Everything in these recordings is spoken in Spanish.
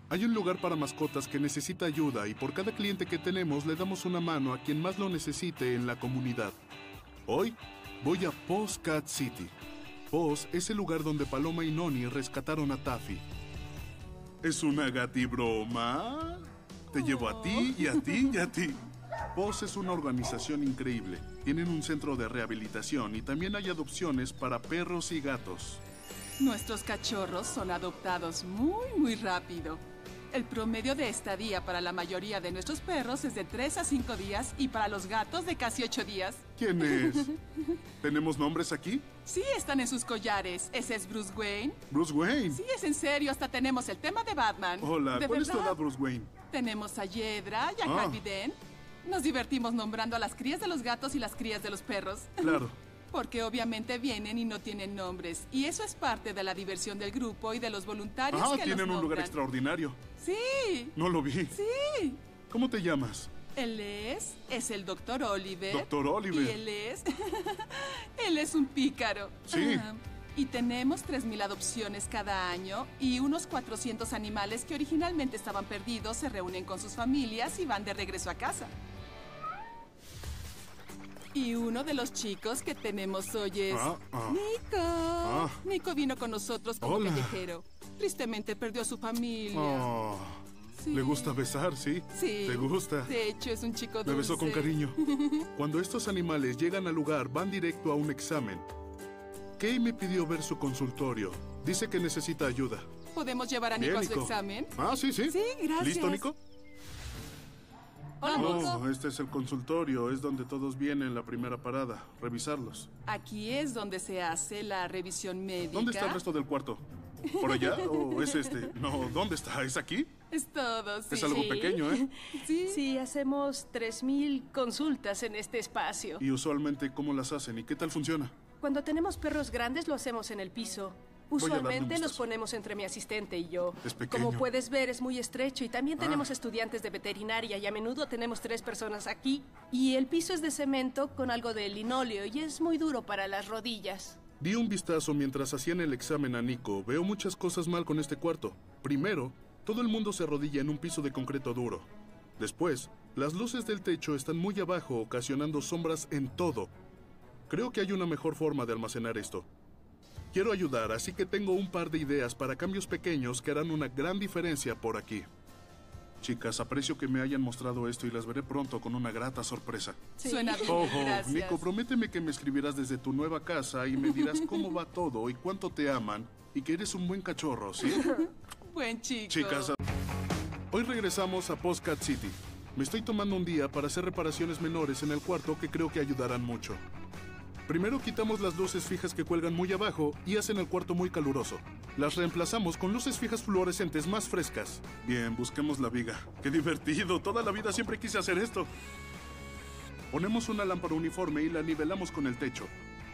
Hay un lugar para mascotas que necesita ayuda y por cada cliente que tenemos le damos una mano a quien más lo necesite en la comunidad. Hoy voy a Paws Cat City. Paws es el lugar donde Paloma y Noni rescataron a Taffy. ¿Es una gatibroma? Te llevo a ti y a ti y a ti. Paws es una organización increíble. Tienen un centro de rehabilitación y también hay adopciones para perros y gatos. Nuestros cachorros son adoptados muy rápido. El promedio de estadía para la mayoría de nuestros perros es de 3 a 5 días y para los gatos de casi 8 días. ¿Quién es? ¿Tenemos nombres aquí? Sí, están en sus collares. Ese es Bruce Wayne. ¿Bruce Wayne? Sí, es en serio. Hasta tenemos el tema de Batman. Hola, ¿cuál es tu edad, Bruce Wayne? Tenemos a Yedra y a Harvey Dent. Nos divertimos nombrando a las crías de los gatos y las crías de los perros. Claro. Porque obviamente vienen y no tienen nombres. Y eso es parte de la diversión del grupo y de los voluntarios que los tienen un lugar nombran. extraordinario. Sí. No lo vi. Sí. ¿Cómo te llamas? Él es el Dr. Oliver. Dr. Oliver. Y él es un pícaro. Sí. Y tenemos 3,000 adopciones cada año y unos 400 animales que originalmente estaban perdidos se reúnen con sus familias y van de regreso a casa. Y uno de los chicos que tenemos hoy es Nico. Nico vino con nosotros como callejero. Tristemente perdió a su familia. Sí. Le gusta besar, ¿sí? Sí. ¿Te gusta? De hecho, es un chico dulce. Me besó con cariño. Cuando estos animales llegan al lugar, van directo a un examen. Kay me pidió ver su consultorio. Dice que necesita ayuda. ¿Podemos llevar a Nico a su examen? Sí. Sí, gracias. ¿Listo, Nico? Hola, Nico. Este es el consultorio. Es donde todos vienen la primera parada. Revisarlos. Aquí es donde se hace la revisión médica. ¿Dónde está el resto del cuarto? ¿Por allá o es este? No, ¿dónde está? ¿Es aquí? Es todo, sí. Es algo pequeño, ¿eh? Sí, hacemos 3,000 consultas en este espacio. ¿Y usualmente cómo las hacen y qué tal funciona? Cuando tenemos perros grandes lo hacemos en el piso. Usualmente los ponemos entre mi asistente y yo. Es pequeño. Como puedes ver, es muy estrecho y también tenemos estudiantes de veterinaria y a menudo tenemos 3 personas aquí. Y el piso es de cemento con algo de linóleo y es muy duro para las rodillas. Di un vistazo mientras hacían el examen a Nico. Veo muchas cosas mal con este cuarto. Primero, todo el mundo se arrodilla en un piso de concreto duro. Después, las luces del techo están muy abajo, ocasionando sombras en todo. Creo que hay una mejor forma de almacenar esto. Quiero ayudar, así que tengo un par de ideas para cambios pequeños que harán una gran diferencia por aquí. Chicas, aprecio que me hayan mostrado esto y las veré pronto con una grata sorpresa. Sí. Suena bien, gracias. Nico, prométeme que me escribirás desde tu nueva casa y me dirás cómo va todo y cuánto te aman y que eres un buen cachorro, ¿sí? Buen chico. Chicas, hoy regresamos a Paws Cat City. Me estoy tomando un día para hacer reparaciones menores en el cuarto que creo que ayudarán mucho. Primero quitamos las luces fijas que cuelgan muy abajo y hacen el cuarto muy caluroso. Las reemplazamos con luces fijas fluorescentes más frescas. Bien, busquemos la viga. ¡Qué divertido! Toda la vida siempre quise hacer esto. Ponemos una lámpara uniforme y la nivelamos con el techo.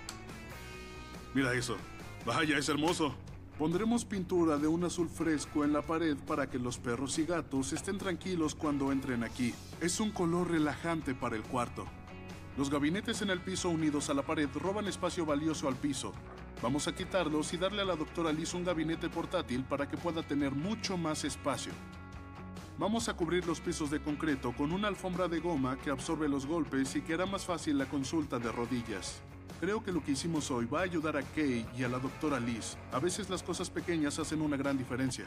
Mira eso. ¡Vaya, es hermoso! Pondremos pintura de un azul fresco en la pared para que los perros y gatos estén tranquilos cuando entren aquí. Es un color relajante para el cuarto. Los gabinetes en el piso unidos a la pared roban espacio valioso al piso. Vamos a quitarlos y darle a la doctora Liz un gabinete portátil para que pueda tener mucho más espacio. Vamos a cubrir los pisos de concreto con una alfombra de goma que absorbe los golpes y que hará más fácil la consulta de rodillas. Creo que lo que hicimos hoy va a ayudar a Kay y a la doctora Liz. A veces las cosas pequeñas hacen una gran diferencia.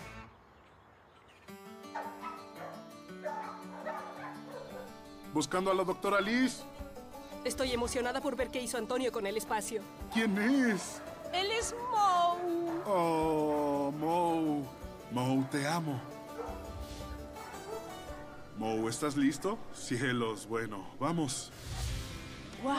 ¿Buscando a la doctora Liz? Estoy emocionada por ver qué hizo Antonio con el espacio. ¿Quién es? Él es Moe. Oh, Moe. Moe, te amo. Moe, ¿estás listo? Cielos, bueno, vamos. ¡Wow!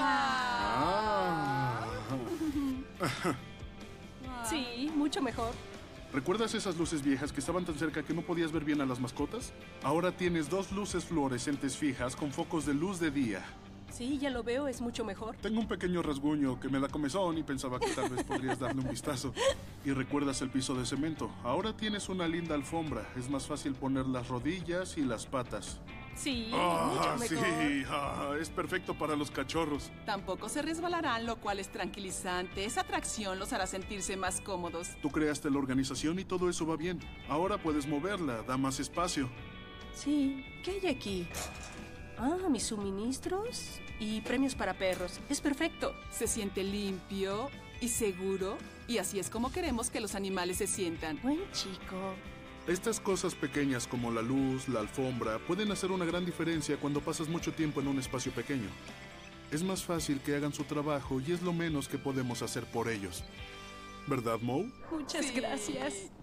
Sí, mucho mejor. ¿Recuerdas esas luces viejas que estaban tan cerca que no podías ver bien a las mascotas? Ahora tienes 2 luces fluorescentes fijas con focos de luz de día. Sí, ya lo veo, es mucho mejor. Tengo un pequeño rasguño que me da comezón y pensaba que tal vez podrías darle un vistazo. Y recuerdas el piso de cemento. Ahora tienes una linda alfombra. Es más fácil poner las rodillas y las patas. Sí, mucho mejor. Sí, es perfecto para los cachorros. Tampoco se resbalarán, lo cual es tranquilizante. Esa atracción los hará sentirse más cómodos. Tú creaste la organización y todo eso va bien. Ahora puedes moverla, da más espacio. Sí, ¿qué hay aquí? Mis suministros y premios para perros. Es perfecto. Se siente limpio y seguro, y así es como queremos que los animales se sientan. Buen chico. Estas cosas pequeñas como la luz, la alfombra, pueden hacer una gran diferencia cuando pasas mucho tiempo en un espacio pequeño. Es más fácil que hagan su trabajo y es lo menos que podemos hacer por ellos. ¿Verdad, Mo? Muchas Sí. gracias.